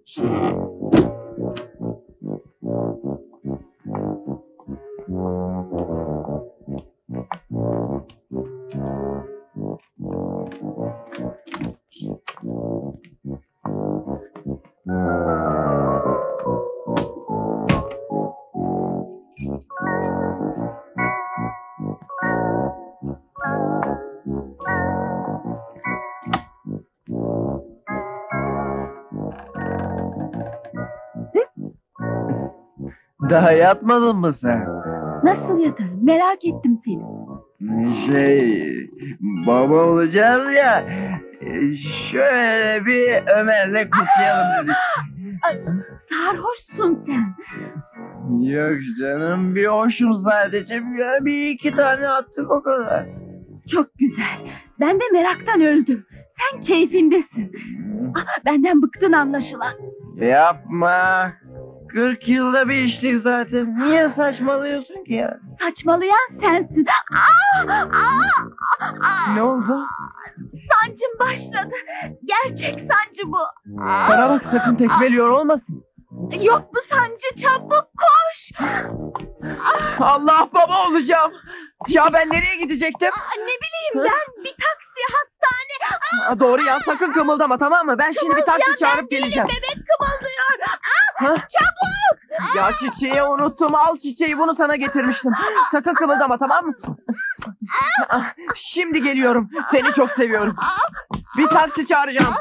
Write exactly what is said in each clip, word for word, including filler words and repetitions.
Daha yatmadın mı sen? Nasıl yatarım? Merak ettim seni. Şey, baba olacağız ya. Şöyle bir Ömer'le kutlayalım dedik. Ay, sarhoşsun sen. Yok canım, bir hoşum sadece. Bir, bir iki tane attık, o kadar. Çok güzel. Ben de meraktan öldüm. Sen keyfindesin. Ah, benden bıktın anlaşılan. Yapma. Kırk yılda bir içtik zaten. Niye saçmalıyorsun ki ya? Saçmalayan sensin. Aa, aa, aa. Ne oldu? Sancım başladı. Gerçek sancı bu. Aa. Bana bak, sakın tekmeliyor olmasın. Yok bu sancı, çabuk koş. Ah. Allah, baba olacağım. Ya ben nereye gidecektim? Aa, ne bileyim ben, bir taksi, hastane. Aa, doğru ya, sakın kımıldama, tamam mı? Ben şimdi bir taksi Kımıldayan çağırıp ben geleceğim. değilim, bebek kımıldıyor. Ah, Ha? çabuk. Ya çiçeği unuttum, al çiçeği, bunu sana getirmiştim. Sakın kımıldama, tamam mı? Ah, şimdi geliyorum, seni çok seviyorum. Bir taksi çağıracağım.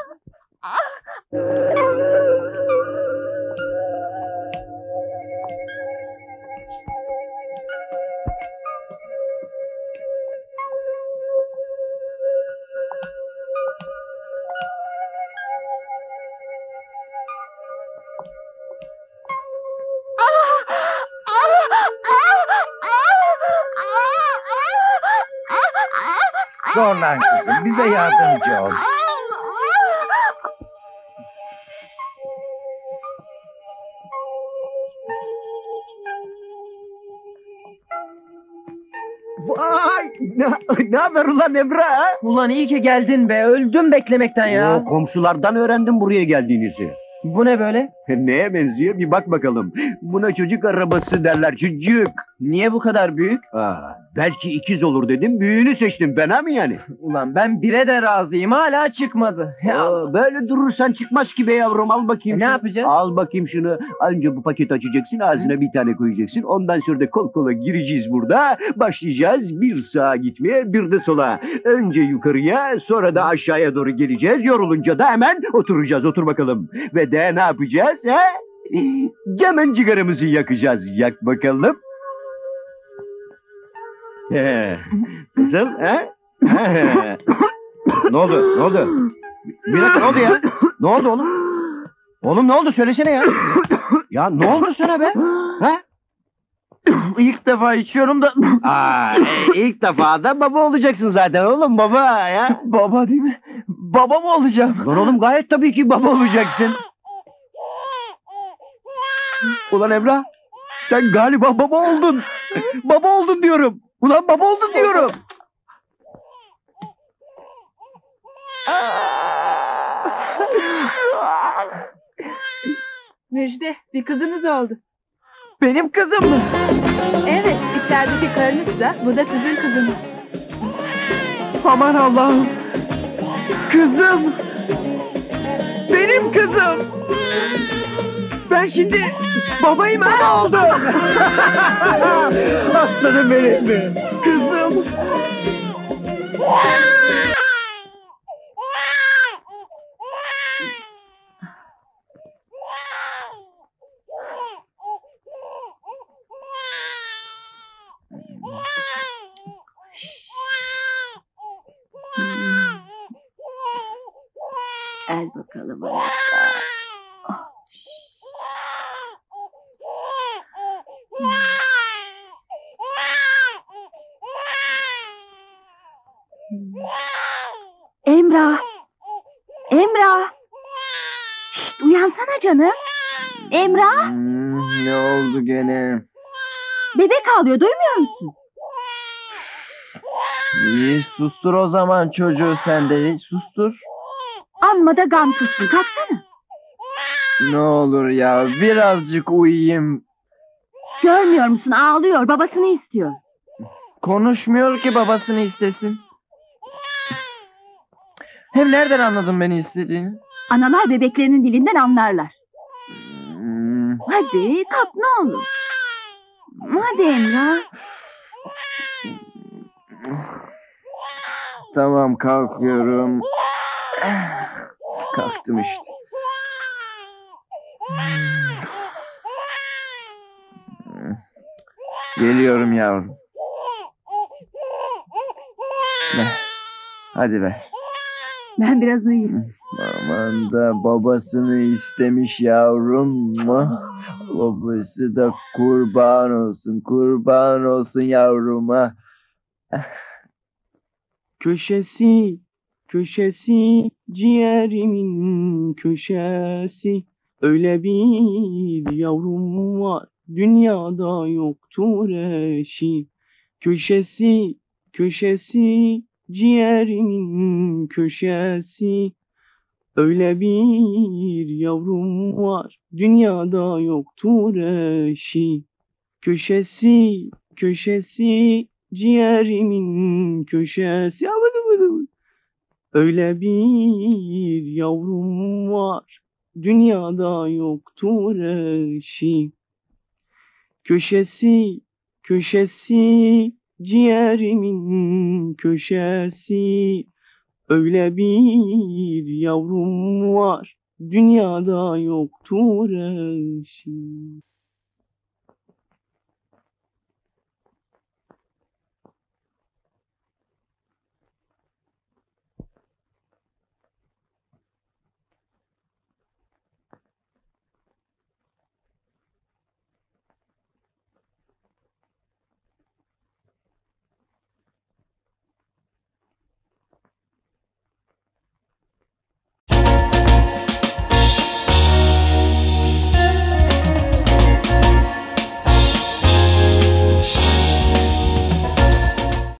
Dur lan kızım, bize yardımcı ol. Vay! Ne, ne haber ulan Emre ha? Ulan iyi ki geldin be, öldüm beklemekten ya. O komşulardan öğrendim buraya geldiğinizi. Bu ne böyle? Neye benziyor bir bak bakalım. Buna çocuk arabası derler, çocuk. Niye bu kadar büyük? Aa, belki ikiz olur dedim, büyüğünü seçtim, fena mı yani? Ulan ben bire de razıyım, hala çıkmadı. Ya, Aa, böyle durursan çıkmaz ki be yavrum, al bakayım E, ne şunu. yapacağız? Al bakayım şunu. Önce bu paketi açacaksın, ağzına bir tane koyacaksın. Ondan sonra da kol kola gireceğiz burada. Başlayacağız bir sağa gitmeye, bir de sola. Önce yukarıya, sonra da aşağıya doğru geleceğiz. Yorulunca da hemen oturacağız, otur bakalım. Ve de ne yapacağız he? Hemen cigaramızı yakacağız. Yak bakalım. He. Nasıl he? He. Ne oldu? Ne oldu? Bir dakika, ne oldu ya? Ne oldu oğlum? Oğlum ne oldu? Söylesene ya. Ya ne oldu sana be? Ha? İlk defa içiyorum da... Aa, e, ilk defa da baba olacaksın zaten oğlum, baba ya. Baba değil mi? Baba mı olacağım? Lan oğlum gayet tabii ki baba olacaksın. Ulan Emrah, sen galiba baba oldun. Baba oldun diyorum. Ulan baba oldun diyorum. Müjde, bir kızınız oldu. Benim kızım mı? Evet, içerideki karınızsa bu da sizin kızınız. Aman Allah'ım. Kızım. Benim kızım. Ben şimdi babayım, baba oldum. Aslanım benim. Kızım. Gel bakalım aşağı. Emrah. Emrah. Şşt, uyansana canım. Emrah. Hmm, ne oldu gene? Bebek ağlıyor, duymuyor musun? İyi, sustur o zaman çocuğu sen de. Sustur. Amma da gamsızsın, kalksana. Ne olur ya birazcık uyuyayım. Görmüyor musun? Ağlıyor. Babasını istiyor. Konuşmuyor ki babasını istesin. Hem nereden anladın beni istediğini? Analar bebeklerinin dilinden anlarlar. Hmm, Hadi kalk ne olur. Hadi Emrah. Tamam kalkıyorum. Kalktım işte. Geliyorum yavrum. Ver. Hadi ver. Ben biraz uyuyayım. Aman da babasını istemiş yavrum. Babası da kurban olsun, kurban olsun yavruma. Köşesi, köşesi, ciğerimin köşesi. Öyle bir yavrum var, dünyada yoktur eşi. Köşesi, köşesi, ciğerimin köşesi. Öyle bir yavrum var, dünyada yoktur eşi. Köşesi, köşesi, ciğerimin köşesi. Öyle bir yavrum var, dünyada yoktur eşi. Köşesi, köşesi, ciğerimin köşesi. Öyle bir yavrum var, dünyada yoktur eşi.